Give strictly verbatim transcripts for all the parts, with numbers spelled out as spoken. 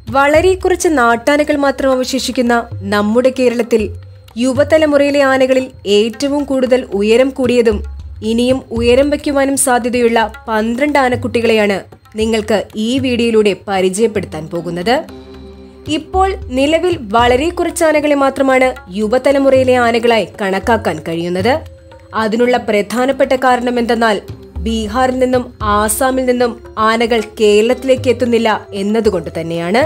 വളരെ കുറച്ച് നാട്ടാനകൾ മാത്രം അവശേഷിക്കുന്ന നമ്മുടെ കേരളത്തിൽ യുവതലമുറയിലെ ആനകളിൽ ഏറ്റവും കൂടുതൽ ഉയരം കൂടിയതും ഇനിയും ഉയരം വയ്ക്കുവാനും സാധ്യതയുള്ള പന്ത്രണ്ട് ആനക്കുട്ടികളെയാണ് നിങ്ങൾക്ക് ഈ വീഡിയോയിലൂടെ പരിചയപ്പെടുത്താൻ പോകുന്നത്. ഇപ്പോൾ നിലവിൽ വളരെ കുറച്ച് ആനകളെ മാത്രമാണ് യുവതലമുറയിലെ ആനകളായി കണക്കാക്കാൻ കഴിയുന്നത്. അതിനുള്ള പ്രധാനപ്പെട്ട കാരണം എന്തെന്നാൽ ബീഹാറിൽ നിന്നും ആസാമിൽ നിന്നും ആനകൾ കേരളത്തിലേക്ക് എത്തുന്നില്ല എന്നതുകൊണ്ട് തന്നെയാണ്.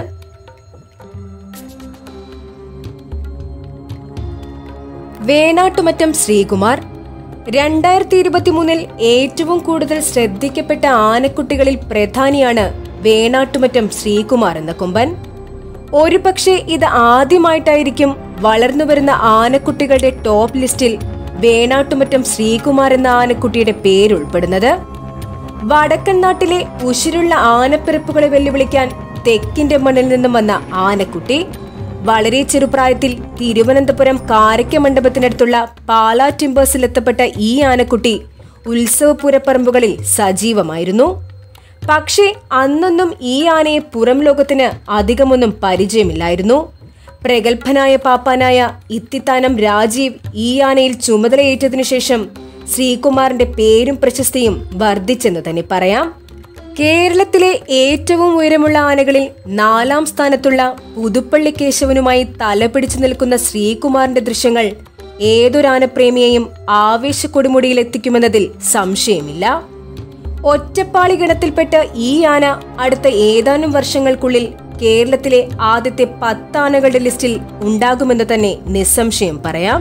വേണാട്ടുമറ്റം ശ്രീകുമാർ രണ്ടായിരത്തി ഇരുപത്തി മൂന്നിൽ ഏറ്റവും കൂടുതൽ ശ്രദ്ധിക്കപ്പെട്ട ആനക്കുട്ടികളിൽ പ്രധാനിയാണ് വേണാട്ടുമറ്റം ശ്രീകുമാർ എന്ന കൊമ്പൻ. ഒരുപക്ഷെ ഇത് ആദ്യമായിട്ടായിരിക്കും വളർന്നുവരുന്ന ആനക്കുട്ടികളുടെ ടോപ്പ് ലിസ്റ്റിൽ വേണാട്ടുമറ്റം ശ്രീകുമാർ എന്ന ആനക്കുട്ടിയുടെ പേരുൾപ്പെടുന്നത്. വടക്കൻ നാട്ടിലെ ഉശിരുള്ള ആനപ്പിറപ്പുകളെ വെല്ലുവിളിക്കാൻ തെക്കിന്റെ മണ്ണിൽ നിന്നും വന്ന ആനക്കുട്ടി വളരെ ചെറുപ്രായത്തിൽ തിരുവനന്തപുരം കാരക്ക മണ്ഡപത്തിനടുത്തുള്ള പാലാ ടിമ്പേഴ്സിൽ എത്തപ്പെട്ട ഈ ആനക്കുട്ടി ഉത്സവപൂരപ്പറമ്പുകളിൽ സജീവമായിരുന്നു. പക്ഷേ അന്നൊന്നും ഈ ആനയെ പുറം ലോകത്തിന് അധികമൊന്നും പരിചയമില്ലായിരുന്നു. പ്രഗത്ഭനായ പാപ്പാനായ ഇത്തിത്താനം രാജീവ് ഈ ആനയിൽ ചുമതലയേറ്റതിനു ശേഷം ശ്രീകുമാറിന്റെ പേരും പ്രശസ്തിയും വർദ്ധിച്ചെന്ന് തന്നെ പറയാം. കേരളത്തിലെ ഏറ്റവും ഉയരമുള്ള ആനകളിൽ നാലാം സ്ഥാനത്തുള്ള പുതുപ്പള്ളി കേശവനുമായി തലപിടിച്ചു നിൽക്കുന്ന ശ്രീകുമാറിന്റെ ദൃശ്യങ്ങൾ ഏതൊരാനപ്രേമിയെയും ആവേശക്കൊടുമുടിയിൽ എത്തിക്കുമെന്നതിൽ സംശയമില്ല. ഒറ്റപ്പാളി ഗണത്തിൽപ്പെട്ട ഈ ആന അടുത്ത ഏതാനും വർഷങ്ങൾക്കുള്ളിൽ കേരളത്തിലെ ആദ്യത്തെ പത്ത് ആനകളുടെ ലിസ്റ്റിൽ ഉണ്ടാകുമെന്ന് തന്നെ നിസ്സംശയം പറയാം.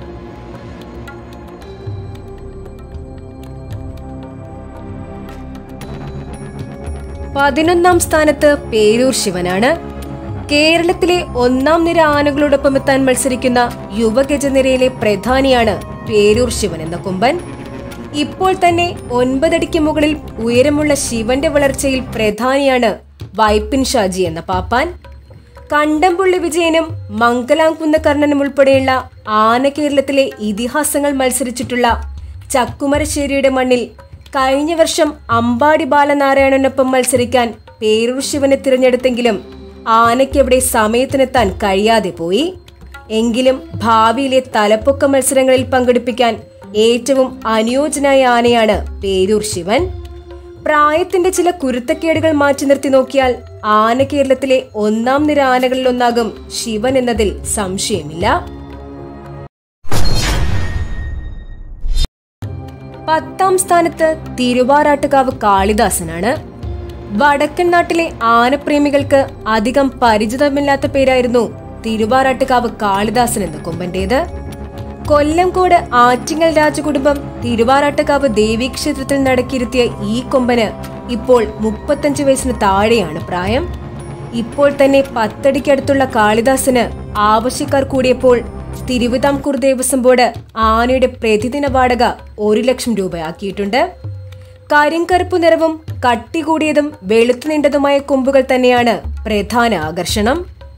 പതിനൊന്നാം സ്ഥാനത്ത് പേരൂർ ശിവനാണ്. കേരളത്തിലെ ഒന്നാം നിര ആനകളോടൊപ്പം എത്താൻ മത്സരിക്കുന്ന യുവഗജനിരയിലെ പ്രധാനിയാണ് പേരൂർ ശിവൻ എന്ന കൊമ്പൻ. ഇപ്പോൾ തന്നെ ഒൻപതടിക്ക് മുകളിൽ ഉയരമുള്ള ശിവന്റെ വളർച്ചയിൽ പ്രധാനിയാണ് വൈപ്പിൻ ഷാജി എന്ന പാപ്പാൻ. കണ്ടംപുള്ളി വിജയനും മംഗലാംകുന്ന കർണനും ഉൾപ്പെടെയുള്ള ആന കേരളത്തിലെ ഇതിഹാസങ്ങൾ മത്സരിച്ചിട്ടുള്ള ചക്കുമരശ്ശേരിയുടെ മണ്ണിൽ കഴിഞ്ഞ വർഷം അമ്പാടി ബാലനാരായണനൊപ്പം മത്സരിക്കാൻ പേരൂർ ശിവനെ തിരഞ്ഞെടുത്തെങ്കിലും ആനയ്ക്കെവിടെ സമയത്തിനെത്താൻ കഴിയാതെ പോയി. എങ്കിലും ഭാവിയിലെ തലപ്പൊക്ക മത്സരങ്ങളിൽ പങ്കെടുപ്പിക്കാൻ ഏറ്റവും അനുയോജ്യനായ ആനയാണ് പേരൂർ ശിവൻ. പ്രായത്തിന്റെ ചില കുരുത്തക്കേടുകൾ മാറ്റി നിർത്തി നോക്കിയാൽ ആന കേരളത്തിലെ ഒന്നാം നിര ആനകളിൽ ഒന്നാകും ശിവൻ എന്നതിൽ സംശയമില്ല. പത്താം സ്ഥാനത്ത് തിരുവാറാട്ടുകാവ് കാളിദാസനാണ്. വടക്കൻ നാട്ടിലെ ആനപ്രേമികൾക്ക് അധികം പരിചിതമില്ലാത്ത പേരായിരുന്നു തിരുവാറാട്ടുകാവ് കാളിദാസൻ എന്ന കൊമ്പന്റേത്. കൊല്ലംകോട് ആറ്റിങ്ങൽ രാജകുടുംബം തിരുവാറാട്ടുകാവ് ദേവീക്ഷേത്രത്തിൽ നടക്കിയിരുത്തിയ ഈ കൊമ്പന് ഇപ്പോൾ മുപ്പത്തഞ്ച് വയസ്സിന് താഴെയാണ് പ്രായം. ഇപ്പോൾ തന്നെ പത്തടിക്കടുത്തുള്ള കാളിദാസന് ആവശ്യക്കാർ കൂടിയപ്പോൾ തിരുവിതാംകൂർ ദേവസ്വം ബോർഡ് ആനയുടെ പ്രതിദിന വാടക ഒരു ലക്ഷം രൂപയാക്കിയിട്ടുണ്ട്. കരിങ്കറുപ്പു നിറവും കട്ടി കൂടിയതും വെളുത്തു നീണ്ടതുമായ കൊമ്പുകൾ തന്നെയാണ് പ്രധാന ആകർഷണം.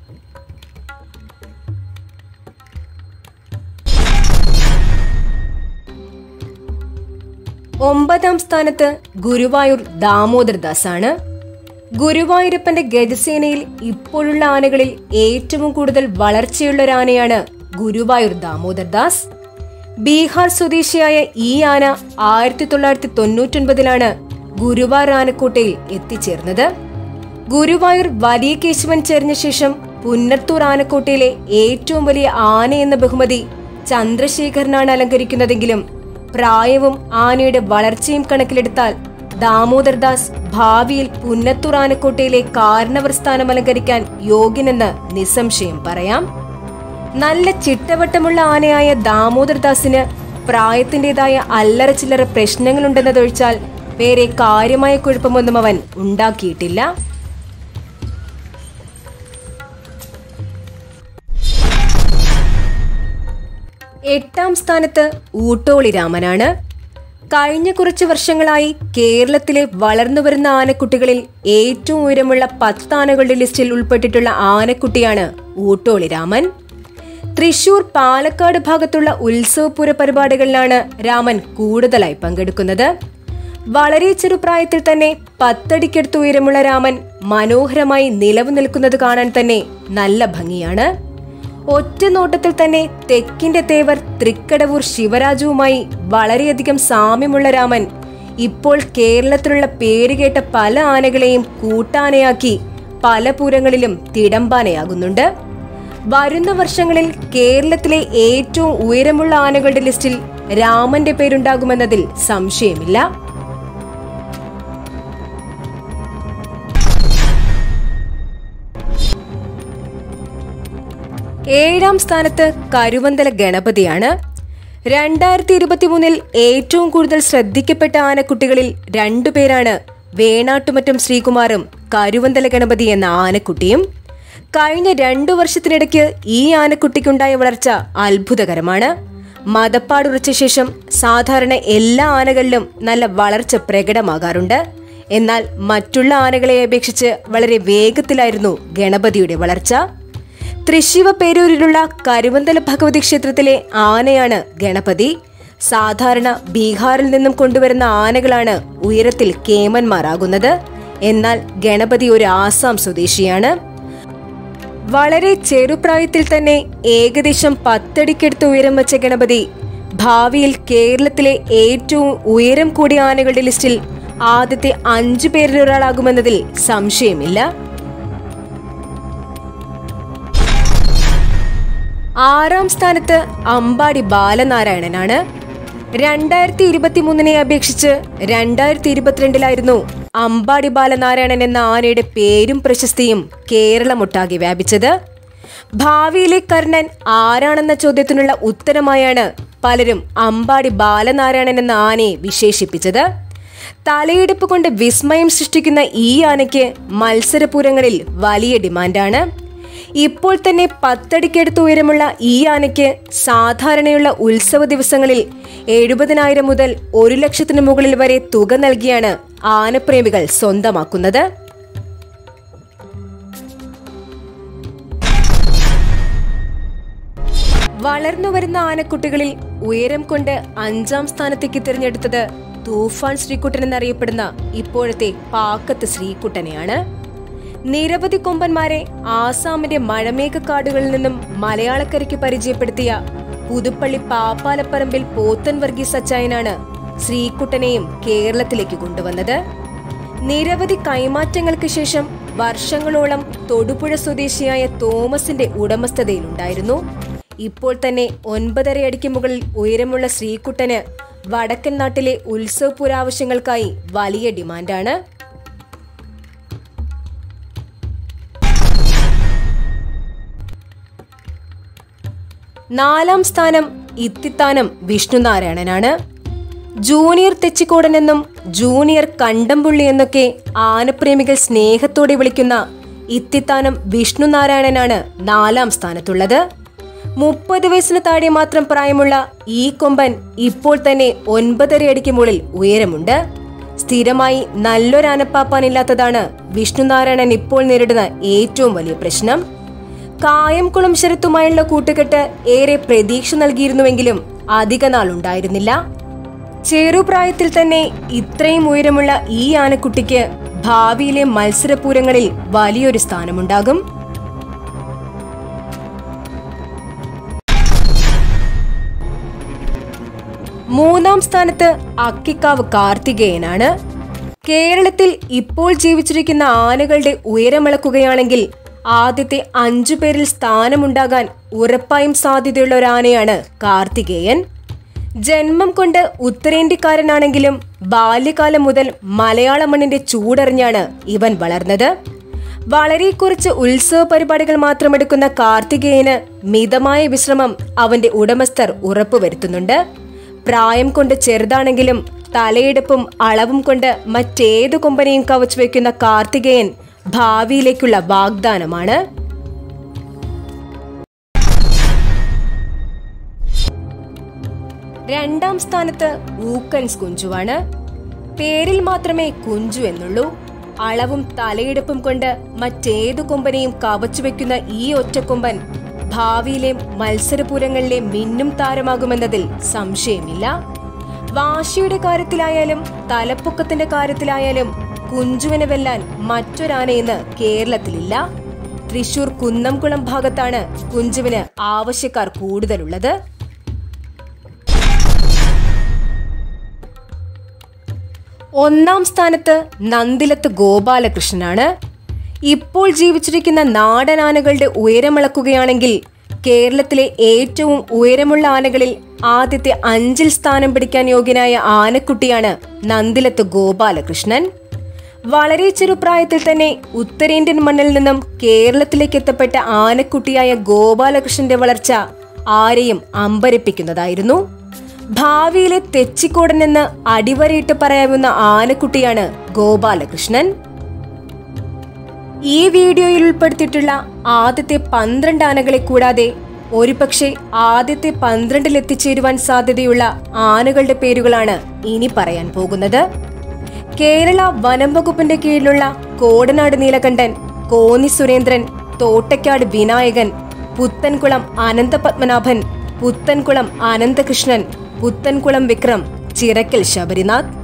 ഒമ്പതാം സ്ഥാനത്ത് ഗുരുവായൂർ ദാമോദർദാസ് ആണ്. ഗുരുവായൂരപ്പന്റെ ഗജസേനയിൽ ഇപ്പോഴുള്ള ആനകളിൽ ഏറ്റവും കൂടുതൽ വളർച്ചയുള്ള ഒരു ആനയാണ് ഗുരുവായൂർ ദാമോദർദാസ്. ബീഹാർ സ്വദേശിയായ ഈ ആന ആയിരത്തി തൊള്ളായിരത്തി തൊണ്ണൂറ്റൊൻപതിലാണ് ഗുരുവായൂർ ആനക്കോട്ടയിൽ എത്തിച്ചേർന്നത്. ഗുരുവായൂർ വലിയ കേശവൻ ചേർന്ന ശേഷം പുന്നത്തൂർ ആനക്കോട്ടയിലെ ഏറ്റവും വലിയ ആന എന്ന ബഹുമതി ചന്ദ്രശേഖരനാണ് അലങ്കരിക്കുന്നതെങ്കിലും പ്രായവും ആനയുടെ വളർച്ചയും കണക്കിലെടുത്താൽ ദാമോദർദാസ് ഭാവിയിൽ പുന്നത്തൂർ ആനക്കോട്ടയിലെ കാരണവർ സ്ഥാനം അലങ്കരിക്കാൻ യോഗ്യനെന്ന് നിസ്സംശയം പറയാം. നല്ല ചിട്ടവട്ടമുള്ള ആനയായ ദാമോദർദാസിന് പ്രായത്തിൻ്റെതായ അല്ലറ ചില്ലറ പ്രശ്നങ്ങളുണ്ടെന്നതൊഴിച്ചാൽ വേറെ കാര്യമായ കുഴപ്പമൊന്നും അവൻ ഉണ്ടാക്കിയിട്ടില്ല. എട്ടാം സ്ഥാനത്ത് ഊട്ടോളി രാമനാണ്. കഴിഞ്ഞ കുറച്ച് വർഷങ്ങളായി കേരളത്തിലെ വളർന്നുവരുന്ന ആനക്കുട്ടികളിൽ ഏറ്റവും ഉയരമുള്ള പത്ത് ആനകളുടെ ലിസ്റ്റിൽ ഉൾപ്പെട്ടിട്ടുള്ള ആനക്കുട്ടിയാണ് ഊട്ടോളി രാമൻ. തൃശൂർ, പാലക്കാട് ഭാഗത്തുള്ള ഉത്സവപൂര പരിപാടികളിലാണ് രാമൻ കൂടുതലായി പങ്കെടുക്കുന്നത്. വളരെ ചെറുപ്രായത്തിൽ തന്നെ പത്തടിക്കടുത്ത് ഉയരമുള്ള രാമൻ മനോഹരമായി നിലവ് നിൽക്കുന്നത് കാണാൻ തന്നെ നല്ല ഭംഗിയാണ്. ഒറ്റ നോട്ടത്തിൽ തന്നെ തെക്കിന്റെ തേവർ തൃക്കടവൂർ ശിവരാജുവുമായി വളരെയധികം സാമ്യമുള്ള രാമൻ ഇപ്പോൾ കേരളത്തിലുള്ള പേരുകേട്ട പല ആനകളെയും കൂട്ടാനയാക്കി പല പൂരങ്ങളിലും തിടമ്പാനയാകുന്നുണ്ട്. വരുന്ന വർഷങ്ങളിൽ കേരളത്തിലെ ഏറ്റവും ഉയരമുള്ള ആനകളുടെ ലിസ്റ്റിൽ രാമന്റെ പേരുണ്ടാകുമെന്നതിൽ സംശയമില്ല. ഏഴാം സ്ഥാനത്ത് കരുവന്തല ഗണപതിയാണ്. രണ്ടായിരത്തി ഇരുപത്തി മൂന്നിൽ ഏറ്റവും കൂടുതൽ ശ്രദ്ധിക്കപ്പെട്ട ആനക്കുട്ടികളിൽ രണ്ടുപേരാണ് വേണാട്ടുമറ്റം ശ്രീകുമാറും കരുവന്തല ഗണപതി എന്ന ആനക്കുട്ടിയും. കഴിഞ്ഞ രണ്ടു വർഷത്തിനിടയ്ക്ക് ഈ ആനക്കുട്ടിക്കുണ്ടായ വളർച്ച അത്ഭുതകരമാണ്. മദപ്പാടുറച്ച ശേഷം സാധാരണ എല്ലാ ആനകളിലും നല്ല വളർച്ച പ്രകടമാകാറുണ്ട്. എന്നാൽ മറ്റുള്ള ആനകളെ അപേക്ഷിച്ച് വളരെ വേഗത്തിലായിരുന്നു ഗണപതിയുടെ വളർച്ച. തൃശ്ശിവ പേരൂരിലുള്ള കരുവന്തല ഭഗവതി ക്ഷേത്രത്തിലെ ആനയാണ് ഗണപതി. സാധാരണ ബീഹാറിൽ നിന്നും കൊണ്ടുവരുന്ന ആനകളാണ് ഉയരത്തിൽ കേമന്മാരാകുന്നത്. എന്നാൽ ഗണപതി ഒരു ആസാം സ്വദേശിയാണ്. വളരെ ചെറുപ്രായത്തിൽ തന്നെ ഏകദേശം പത്തടിക്കടുത്ത് ഉയരം വെച്ച ഗണപതി ഭാവിയിൽ കേരളത്തിലെ ഏറ്റവും ഉയരം കൂടിയ ആനകളുടെ ലിസ്റ്റിൽ ആദ്യത്തെ അഞ്ചു പേരിൽ ഒരാളാകുമെന്നതിൽ സംശയമില്ല. ആറാം സ്ഥാനത്ത് അമ്പാടി ബാലനാരായണനാണ്. രണ്ടായിരത്തി ഇരുപത്തി മൂന്നിനെ അപേക്ഷിച്ച് രണ്ടായിരത്തി ഇരുപത്തിരണ്ടിലായിരുന്നു അമ്പാടി ബാലനാരായണൻ എന്ന ആനയുടെ പേരും പ്രശസ്തിയും കേരളമൊട്ടാകെ വ്യാപിച്ചത്. ഭാവിയിലെ കർണൻ ആരാണെന്ന ചോദ്യത്തിനുള്ള ഉത്തരമായാണ് പലരും അമ്പാടി ബാലനാരായണൻ എന്ന ആനയെ വിശേഷിപ്പിച്ചത്. തലയെടുപ്പ് കൊണ്ട് വിസ്മയം സൃഷ്ടിക്കുന്ന ഈ ആനയ്ക്ക് മത്സരപൂരങ്ങളിൽ വലിയ ഡിമാൻഡാണ്. ഇപ്പോൾ തന്നെ പത്തടിക്കടുത്ത് ഉയരമുള്ള ഈ ആനയ്ക്ക് സാധാരണയുള്ള ഉത്സവ ദിവസങ്ങളിൽ എഴുപതിനായിരം മുതൽ ഒരു ലക്ഷത്തിന് മുകളിൽ വരെ തുക നൽകിയാണ് ആനപ്രേമികൾ സ്വന്തമാക്കുന്നത്. വളർന്നുവരുന്ന ആനക്കുട്ടികളിൽ ഉയരം കൊണ്ട് അഞ്ചാം സ്ഥാനത്തേക്ക് തിരഞ്ഞെടുത്തത് തൂഫാൻ ശ്രീകുട്ടൻ എന്നറിയപ്പെടുന്ന ഇപ്പോഴത്തെ പാക്കത്ത് ശ്രീകുട്ടനെയാണ്. നിരവധി കൊമ്പന്മാരെ ആസാമിന്റെ മഴമേഘക്കാടുകളിൽ നിന്നും മലയാളക്കരയ്ക്ക് പരിചയപ്പെടുത്തിയ പുതുപ്പള്ളി പാപ്പാലപ്പറമ്പിൽ പോത്തൻ വർഗീസ് അച്ചായനാണ് ശ്രീകുട്ടനെയും കേരളത്തിലേക്ക് കൊണ്ടുവന്നത്. നിരവധി കൈമാറ്റങ്ങൾക്ക് ശേഷം വർഷങ്ങളോളം തൊടുപുഴ സ്വദേശിയായ തോമസിന്റെ ഉടമസ്ഥതയിലുണ്ടായിരുന്നു. ഇപ്പോൾ തന്നെ ഒൻപതര അടിക്ക് മുകളിൽ ഉയരമുള്ള ശ്രീകുട്ടന് വടക്കൻ നാട്ടിലെ ഉത്സവപുരാവശ്യങ്ങൾക്കായി വലിയ ഡിമാൻഡാണ്. നാലാം സ്ഥാനം ഇത്തിത്താനം വിഷ്ണുനാരായണനാണ്. ജൂനിയർ തെച്ചിക്കോടൻ എന്നും ജൂനിയർ കണ്ടംപുള്ളി എന്നൊക്കെ ആനപ്രേമികൾ സ്നേഹത്തോടെ വിളിക്കുന്ന ഇത്തിത്താനം വിഷ്ണുനാരായണനാണ് നാലാം സ്ഥാനത്തുള്ളത്. മുപ്പത് വയസ്സിന് താഴെ മാത്രം പ്രായമുള്ള ഈ കൊമ്പൻ ഇപ്പോൾ തന്നെ ഒൻപതര അടിക്ക് മുകളിൽ ഉയരമുണ്ട്. സ്ഥിരമായി നല്ലൊരാനപ്പാപ്പാനില്ലാത്തതാണ് വിഷ്ണുനാരായണൻ ഇപ്പോൾ നേരിടുന്ന ഏറ്റവും വലിയ പ്രശ്നം. കായംകുളം ശരത്തുമായുള്ള കൂട്ടുകെട്ട് ഏറെ പ്രതീക്ഷ നൽകിയിരുന്നുവെങ്കിലും അധിക നാളുണ്ടായിരുന്നില്ല. ചെറുപ്രായത്തിൽ തന്നെ ഇത്രയും ഉയരമുള്ള ഈ ആനക്കുട്ടിക്ക് ഭാവിയിലെ മത്സരപൂരങ്ങളിൽ വലിയൊരു സ്ഥാനമുണ്ടാകും. മൂന്നാം സ്ഥാനത്ത് അക്കിക്കാവ് കാർത്തികേയനാണ്. കേരളത്തിൽ ഇപ്പോൾ ജീവിച്ചിരിക്കുന്ന ആനകളുടെ ഉയരമളക്കുകയാണെങ്കിൽ ആദ്യത്തെ അഞ്ചു പേരിൽ സ്ഥാനമുണ്ടാകാൻ ഉറപ്പായും സാധ്യതയുള്ള ഒരു ആനയാണ് കാർത്തികേയൻ. ജന്മം കൊണ്ട് ഉത്തരേന്ത്യക്കാരനാണെങ്കിലും ബാല്യകാലം മുതൽ മലയാള മണ്ണിന്റെ ചൂടറിഞ്ഞാണ് ഇവൻ വളർന്നത്. വളരെ കുറച്ച് ഉത്സവ പരിപാടികൾ മാത്രമെടുക്കുന്ന കാർത്തികേയന് മിതമായ വിശ്രമം അവന്റെ ഉടമസ്ഥർ ഉറപ്പുവരുത്തുന്നുണ്ട്. പ്രായം കൊണ്ട് ചെറുതാണെങ്കിലും തലയെടുപ്പും അളവും കൊണ്ട് മറ്റേതു കൊമ്പനെയും കവച്ചു വയ്ക്കുന്ന കാർത്തികേയൻ ഭാവിയിലേക്കുള്ള വാഗ്ദാനമാണ്. രണ്ടാം സ്ഥാനത്ത് ഊക്കൻസ് കുഞ്ചുവാണ്. പേരിൽ മാത്രമേ കുഞ്ചു എന്നുള്ളൂ. അളവും തലയെടുപ്പും കൊണ്ട് മറ്റേതു കൊമ്പനെയും കവച്ചു വെക്കുന്ന ഈ ഒറ്റക്കൊമ്പൻ ഭാവിയിലെ മത്സരപൂരങ്ങളിലെ മിന്നും താരമാകുമെന്നതിൽ സംശയമില്ല. വാശിയുടെ കാര്യത്തിലായാലും തലപ്പൊക്കത്തിന്റെ കാര്യത്തിലായാലും കുഞ്ചുവിനെ വെല്ലാൻ മറ്റൊരാനയെന്ന് കേരളത്തിലില്ല. തൃശൂർ കുന്നംകുളം ഭാഗത്താണ് കുഞ്ചുവിന് ആവശ്യക്കാർ കൂടുതലുള്ളത്. ഒന്നാം സ്ഥാനത്ത് നന്ദിലത്ത് ഗോപാലകൃഷ്ണനാണ്. ഇപ്പോൾ ജീവിച്ചിരിക്കുന്ന നാടൻ ആനകളുടെ ഉയരമളക്കുകയാണെങ്കിൽ കേരളത്തിലെ ഏറ്റവും ഉയരമുള്ള ആനകളിൽ ആദ്യത്തെ അഞ്ചിൽ സ്ഥാനം പിടിക്കാൻ യോഗ്യനായ ആനക്കുട്ടിയാണ് നന്ദിലത്ത് ഗോപാലകൃഷ്ണൻ. വളരെ ചെറുപ്രായത്തിൽ തന്നെ ഉത്തരേന്ത്യൻ മണ്ണിൽ നിന്നും കേരളത്തിലേക്ക് എത്തപ്പെട്ട ആനക്കുട്ടിയായ ഗോപാലകൃഷ്ണന്റെ വളർച്ച ആരെയും അമ്പരപ്പിക്കുന്നതായിരുന്നു. ഭാവിയിലെ തെച്ചിക്കോടൻ എന്ന് അടിവരയിട്ട് പറയാവുന്ന ആനക്കുട്ടിയാണ് ഗോപാലകൃഷ്ണൻ. ഈ വീഡിയോയിൽ ഉൾപ്പെടുത്തിയിട്ടുള്ള ആദ്യത്തെ പന്ത്രണ്ട് ആനകളെ കൂടാതെ ഒരുപക്ഷെ ആദ്യത്തെ പന്ത്രണ്ടിൽ എത്തിച്ചേരുവാൻ സാധ്യതയുള്ള ആനകളുടെ പേരുകളാണ് ഇനി പറയാൻ പോകുന്നത്. കേരള വനം വകുപ്പിന്റെ കീഴിലുള്ള കോടനാട് നീലകണ്ഠൻ, കോന്നി സുരേന്ദ്രൻ, തോട്ടയ്ക്കാട് വിനായകൻ, പുത്തൻകുളം അനന്തപത്മനാഭൻ, പുത്തൻകുളം അനന്തകൃഷ്ണൻ, പുത്തൻകുളം വിക്രം, ചിറക്കൽ ശബരിനാഥ്.